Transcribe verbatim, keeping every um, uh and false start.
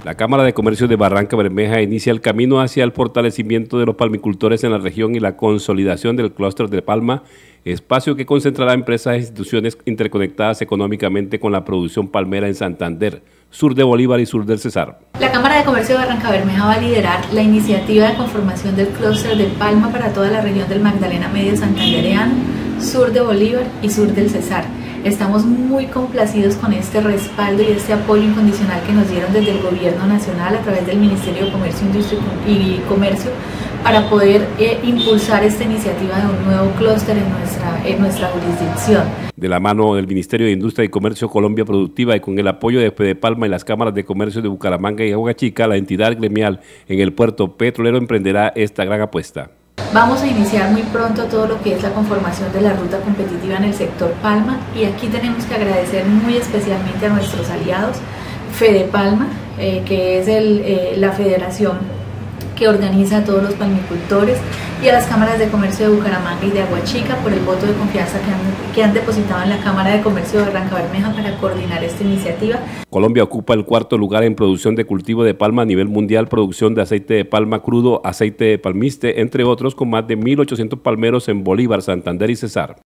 La Cámara de Comercio de Barranca Bermeja inicia el camino hacia el fortalecimiento de los palmicultores en la región y la consolidación del clúster de palma, espacio que concentrará empresas e instituciones interconectadas económicamente con la producción palmera en Santander, sur de Bolívar y sur del Cesar. La Cámara de Comercio de Barranca Bermeja va a liderar la iniciativa de conformación del clúster de palma para toda la región del Magdalena Medio santandereano, sur de Bolívar y sur del Cesar. Estamos muy complacidos con este respaldo y este apoyo incondicional que nos dieron desde el Gobierno Nacional a través del Ministerio de Comercio, Industria y Comercio para poder eh, impulsar esta iniciativa de un nuevo clúster en nuestra, en nuestra jurisdicción. De la mano del Ministerio de Industria y Comercio Colombia Productiva y con el apoyo de Fedepalma y las cámaras de comercio de Bucaramanga y Aguachica, la entidad gremial en el puerto petrolero emprenderá esta gran apuesta. Vamos a iniciar muy pronto todo lo que es la conformación de la ruta competitiva en el sector palma y aquí tenemos que agradecer muy especialmente a nuestros aliados, Fedepalma, eh, que es el, eh, la federación que organiza a todos los palmicultores, y a las cámaras de comercio de Bucaramanga y de Aguachica por el voto de confianza que han, que han depositado en la Cámara de Comercio de Barranca Bermeja para coordinar esta iniciativa. Colombia ocupa el cuarto lugar en producción de cultivo de palma a nivel mundial, producción de aceite de palma crudo, aceite de palmiste, entre otros, con más de mil ochocientos palmeros en Bolívar, Santander y Cesar.